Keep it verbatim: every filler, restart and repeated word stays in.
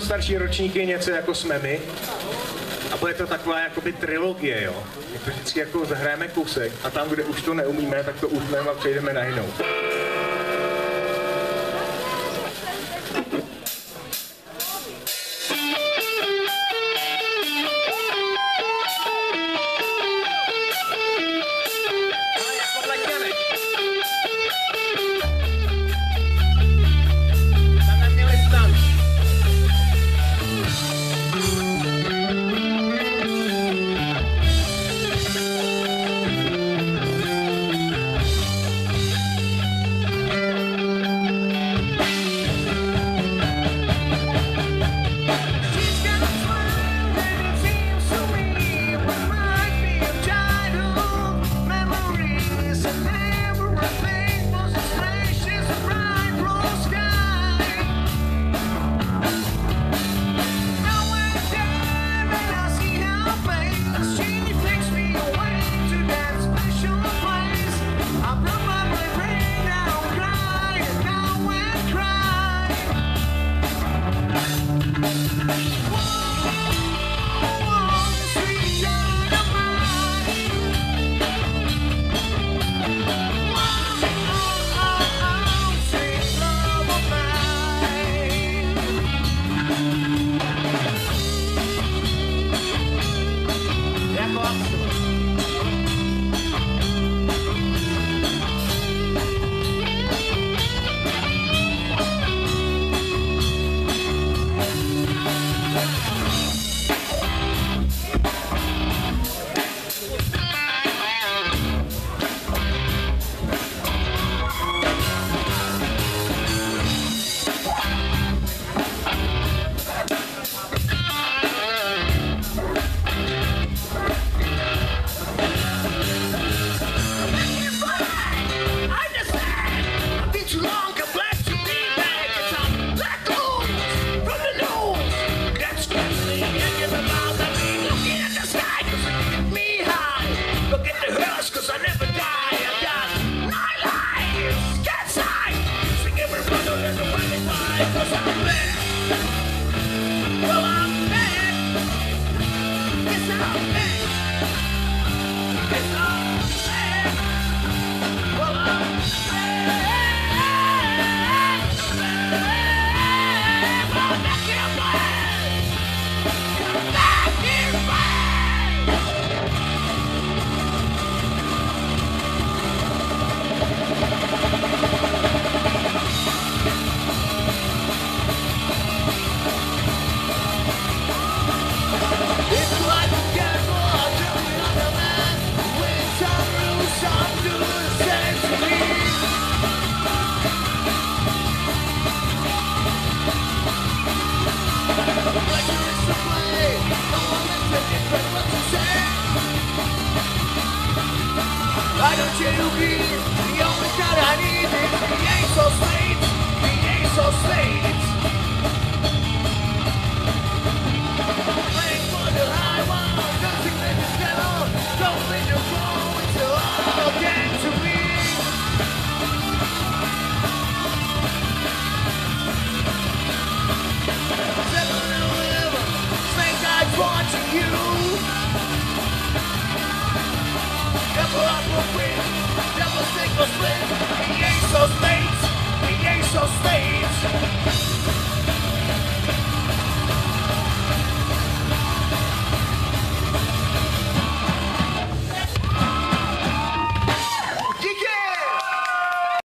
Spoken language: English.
starší ročníky něco jako jsme my. A bude to taková jakoby trilogie, jo. My to vždycky jako zahrajeme kousek a tam, kde už to neumíme, tak to utneme a přejdeme na jinou. Why don't you be the only kind I need? The ace of spades, the ace of spades. Playing for the high one, nothing but the devil. Don't let you go into all again to me. seven eleven, snake eyes watching you. Double up will win, double stick will split. The ace of spades, the ace of spades.